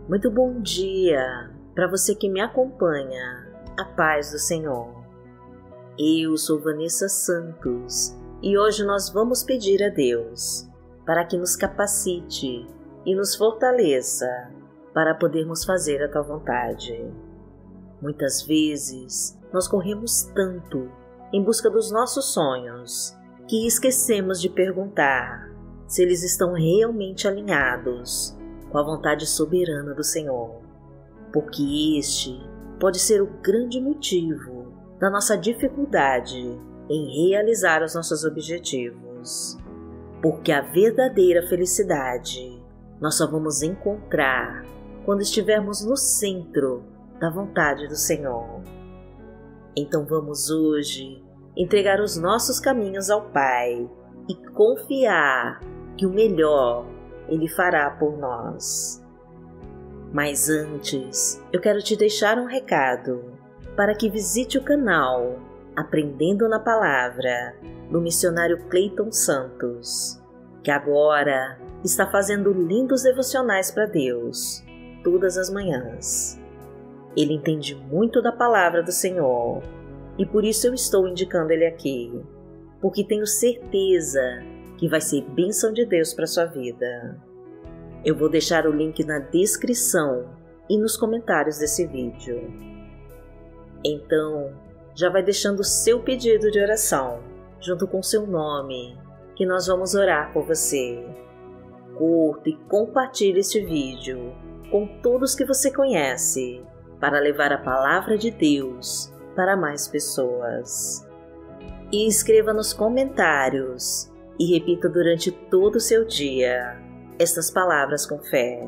Muito bom dia para você que me acompanha, a paz do Senhor. Eu sou Vanessa Santos e hoje nós vamos pedir a Deus para que nos capacite e nos fortaleça para podermos fazer a tua vontade. Muitas vezes nós corremos tanto em busca dos nossos sonhos que esquecemos de perguntar se eles estão realmente alinhados com a vontade soberana do Senhor, porque este pode ser o grande motivo da nossa dificuldade em realizar os nossos objetivos. Porque a verdadeira felicidade nós só vamos encontrar quando estivermos no centro da vontade do Senhor. Então vamos hoje entregar os nossos caminhos ao Pai e confiar que o melhor Ele fará por nós. Mas antes, eu quero te deixar um recado para que visite o canal Aprendendo na Palavra do missionário Cleiton Santos, que agora está fazendo lindos devocionais para Deus todas as manhãs. Ele entende muito da palavra do Senhor e por isso eu estou indicando ele aqui, porque tenho certeza que vai ser bênção de Deus para sua vida. Eu vou deixar o link na descrição e nos comentários desse vídeo. Então, já vai deixando o seu pedido de oração, junto com seu nome, que nós vamos orar por você. Curta e compartilhe este vídeo com todos que você conhece, para levar a palavra de Deus para mais pessoas. E escreva nos comentários e repita durante todo o seu dia estas palavras com fé.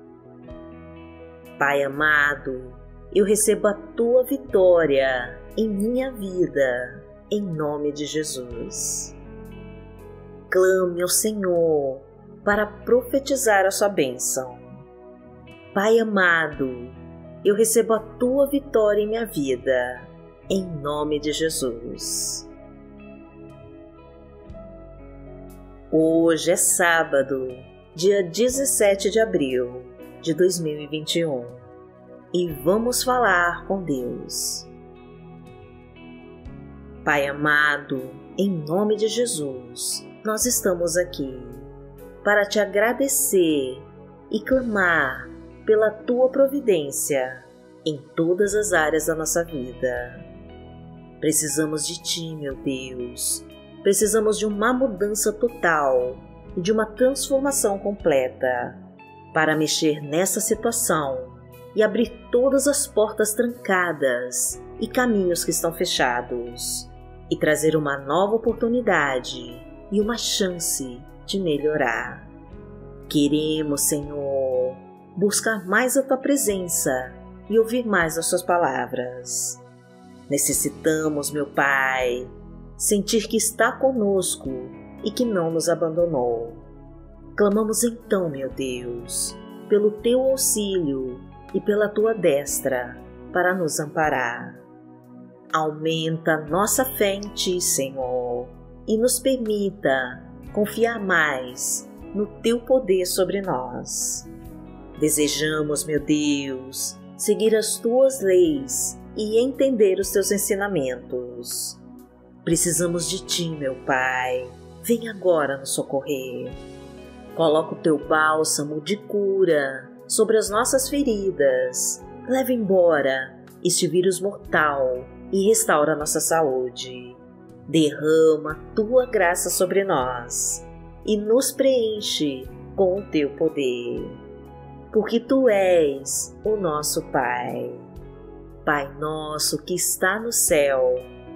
Pai amado, eu recebo a tua vitória em minha vida, em nome de Jesus. Clame ao Senhor para profetizar a sua bênção. Pai amado, eu recebo a tua vitória em minha vida, em nome de Jesus. Hoje é sábado, dia 17 de abril de 2021, e vamos falar com Deus. Pai amado, em nome de Jesus, nós estamos aqui para te agradecer e clamar pela tua providência em todas as áreas da nossa vida. Precisamos de ti, meu Deus. Precisamos de uma mudança total e de uma transformação completa para mexer nessa situação e abrir todas as portas trancadas e caminhos que estão fechados e trazer uma nova oportunidade e uma chance de melhorar. Queremos, Senhor, buscar mais a tua presença e ouvir mais as suas palavras. Necessitamos, meu Pai, sentir que está conosco e que não nos abandonou. Clamamos então, meu Deus, pelo teu auxílio e pela tua destra para nos amparar. Aumenta nossa fé em ti, Senhor, e nos permita confiar mais no teu poder sobre nós. Desejamos, meu Deus, seguir as tuas leis e entender os teus ensinamentos. Precisamos de ti, meu Pai. Vem agora nos socorrer. Coloca o teu bálsamo de cura sobre as nossas feridas. Leva embora este vírus mortal e restaura nossa saúde. Derrama a tua graça sobre nós e nos preenche com o teu poder. Porque tu és o nosso Pai. Pai nosso que está no céu,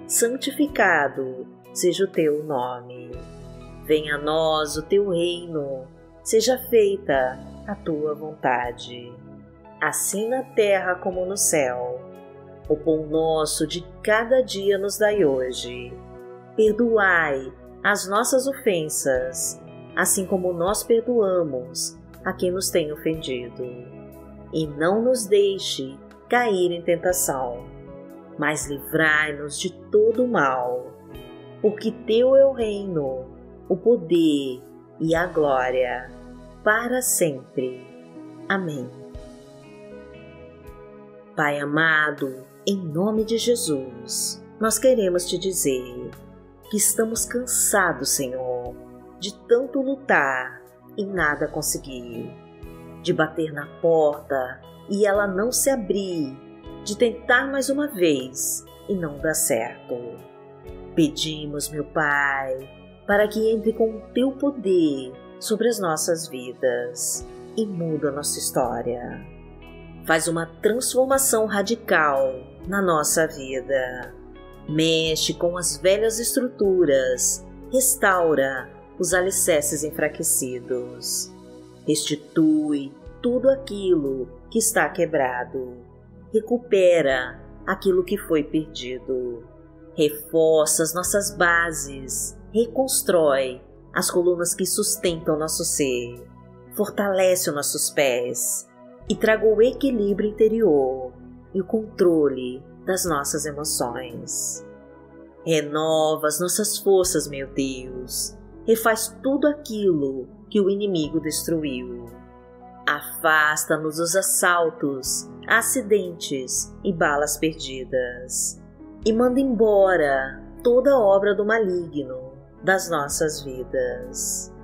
santificado seja o teu nome. Venha a nós o teu reino, seja feita a tua vontade, assim na terra como no céu. O pão nosso de cada dia nos dai hoje. Perdoai as nossas ofensas, assim como nós perdoamos a quem nos tem ofendido. E não nos deixe cair em tentação, mas livrai-nos de todo o mal, porque teu é o reino, o poder e a glória, para sempre. Amém. Pai amado, em nome de Jesus, nós queremos te dizer que estamos cansados, Senhor, de tanto lutar e nada conseguir, de bater na porta e ela não se abrir, de tentar mais uma vez e não dar certo. Pedimos, meu Pai, para que entre com o teu poder sobre as nossas vidas e muda a nossa história. Faz uma transformação radical na nossa vida. Mexe com as velhas estruturas, restaura os alicerces enfraquecidos, restitui tudo aquilo que está quebrado, recupera aquilo que foi perdido, reforça as nossas bases, reconstrói as colunas que sustentam nosso ser, fortalece os nossos pés e traga o equilíbrio interior e o controle das nossas emoções. Renova as nossas forças, meu Deus, refaz tudo aquilo que o inimigo destruiu. Afasta-nos dos assaltos, acidentes e balas perdidas, e manda embora toda obra do maligno das nossas vidas.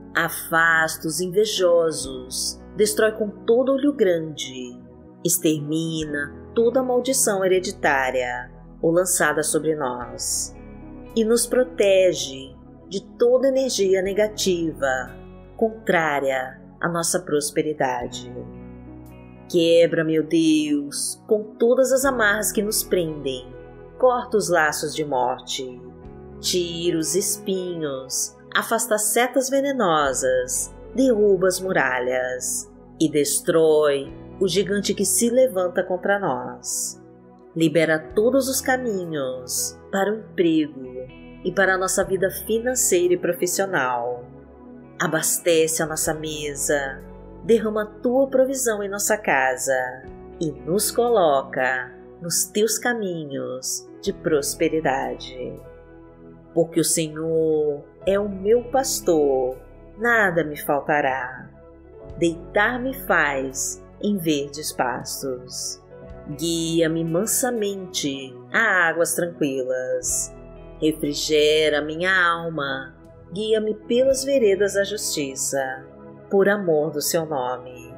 Afasta os invejosos, destrói com todo olho grande, extermina toda maldição hereditária ou lançada sobre nós, e nos protege de toda energia negativa, contrária à nossa prosperidade. Quebra, meu Deus, com todas as amarras que nos prendem, corta os laços de morte, tira os espinhos, afasta setas venenosas, derruba as muralhas e destrói o gigante que se levanta contra nós. Libera todos os caminhos para o emprego e para a nossa vida financeira e profissional. Abastece a nossa mesa, derrama a tua provisão em nossa casa e nos coloca nos teus caminhos de prosperidade. Porque o Senhor é o meu pastor, nada me faltará. Deitar-me faz em verdes pastos. Guia-me mansamente a águas tranquilas. Refrigera minha alma, guia-me pelas veredas da justiça, por amor do seu nome.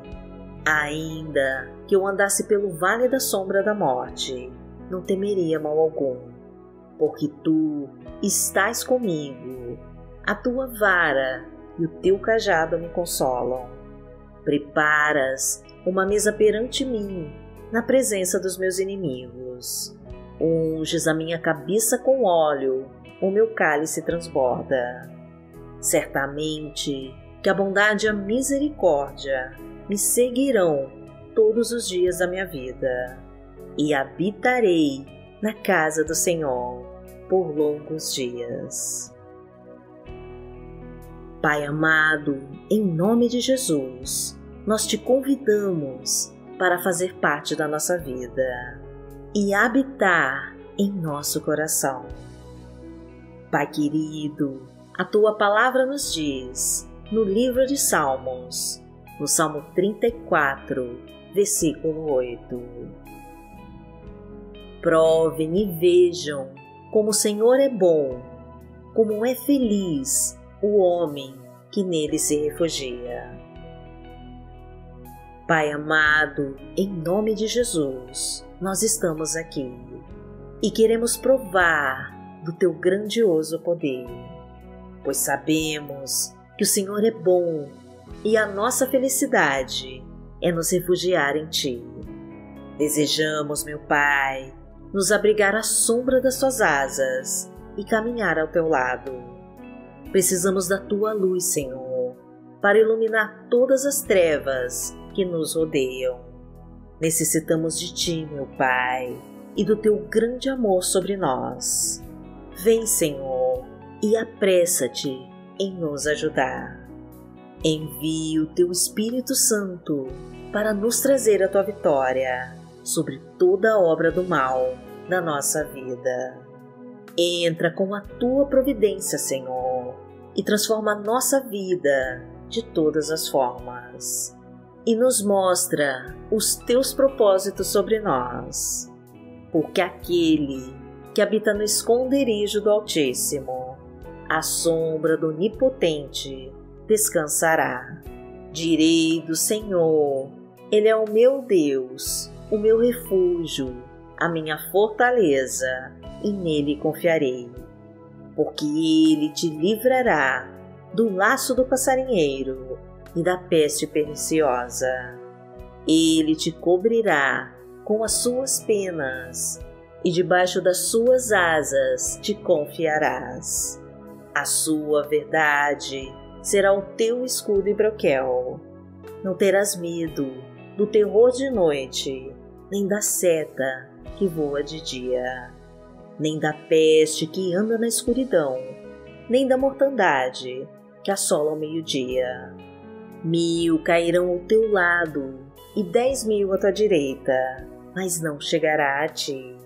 Ainda que eu andasse pelo vale da sombra da morte, não temeria mal algum, porque tu estás comigo, a tua vara e o teu cajado me consolam. Preparas uma mesa perante mim, na presença dos meus inimigos. Unges a minha cabeça com óleo, o meu cálice transborda. Certamente que a bondade e a misericórdia me seguirão todos os dias da minha vida, e habitarei na casa do Senhor por longos dias. Pai amado, em nome de Jesus, nós te convidamos para fazer parte da nossa vida e habitar em nosso coração. Pai querido, a tua palavra nos diz, no livro de Salmos, no Salmo 34, versículo 8: Provem e vejam como o Senhor é bom, como é feliz o homem que nele se refugia. Pai amado, em nome de Jesus, nós estamos aqui e queremos provar do teu grandioso poder, pois sabemos que o Senhor é bom e a nossa felicidade é nos refugiar em ti. Desejamos, meu Pai, nos abrigar à sombra das tuas asas e caminhar ao teu lado. Precisamos da tua luz, Senhor, para iluminar todas as trevas que nos rodeiam. Necessitamos de ti, meu Pai, e do teu grande amor sobre nós. Vem, Senhor, e apressa-te em nos ajudar. Envie o teu Espírito Santo para nos trazer a tua vitória sobre toda a obra do mal da nossa vida. Entra com a tua providência, Senhor, e transforma a nossa vida de todas as formas. e nos mostra os teus propósitos sobre nós, porque aquele que habita no esconderijo do Altíssimo, à sombra do Onipotente, descansará. Direi do Senhor, Ele é o meu Deus, o meu refúgio, a minha fortaleza, e nele confiarei. Porque Ele te livrará do laço do passarinheiro e da peste perniciosa. Ele te cobrirá com as suas penas, e debaixo das suas asas te confiarás. A sua verdade será o teu escudo e broquel. Não terás medo do terror de noite, nem da seta que voa de dia, nem da peste que anda na escuridão, nem da mortandade que assola ao meio-dia. 1000 cairão ao teu lado e 10.000 à tua direita, mas não chegará a ti.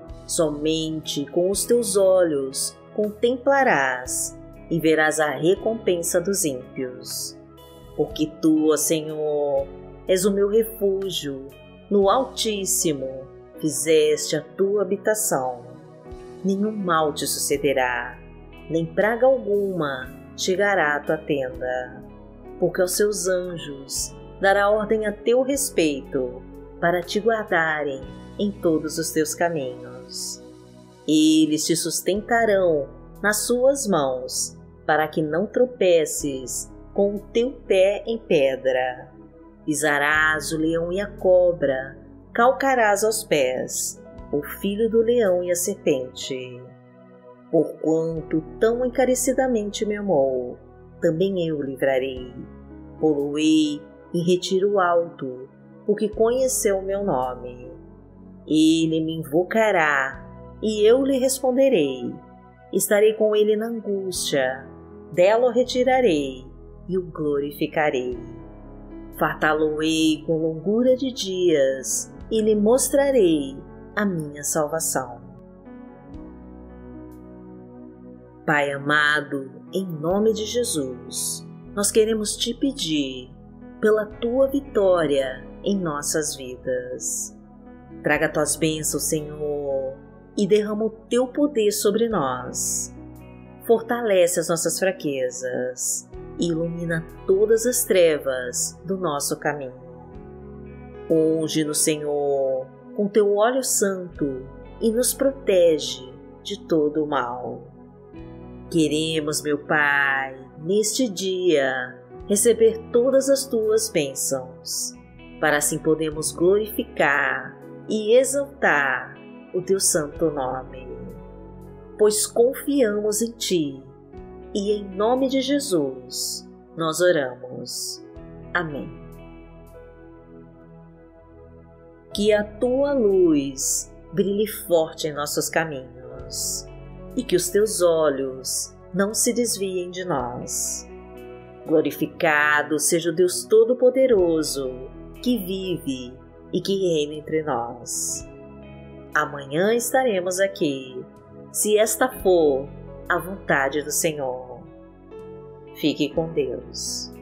Somente com os teus olhos contemplarás e verás a recompensa dos ímpios. Porque tu, ó Senhor, és o meu refúgio, no Altíssimo fizeste a tua habitação. Nenhum mal te sucederá, nem praga alguma chegará à tua tenda, porque aos seus anjos dará ordem a teu respeito, para te guardarem em todos os teus caminhos. Eles te sustentarão nas suas mãos, para que não tropeces com o teu pé em pedra. Pisarás o leão e a cobra, calcarás aos pés o filho do leão e a serpente. Porquanto tão encarecidamente me amou, também eu o livrarei. Poloei em retiro alto, porque conheceu o meu nome. Ele me invocará, e eu lhe responderei. Estarei com ele na angústia, dela o retirarei e o glorificarei. Fartá-lo-ei com longura de dias, e lhe mostrarei a minha salvação. Pai amado, em nome de Jesus, nós queremos te pedir pela tua vitória em nossas vidas. Traga tuas bênçãos, Senhor, e derrama o teu poder sobre nós. Fortalece as nossas fraquezas e ilumina todas as trevas do nosso caminho. Unge-nos, Senhor, com teu óleo santo e nos protege de todo o mal. Queremos, meu Pai, neste dia, receber todas as tuas bênçãos, para assim podermos glorificar e exaltar o teu santo nome. Pois confiamos em ti, e em nome de Jesus nós oramos. Amém. Que a tua luz brilhe forte em nossos caminhos, e que os teus olhos não se desviem de nós. Glorificado seja o Deus Todo-Poderoso, que vive e que reina entre nós. Amanhã estaremos aqui, se esta for a vontade do Senhor. Fique com Deus.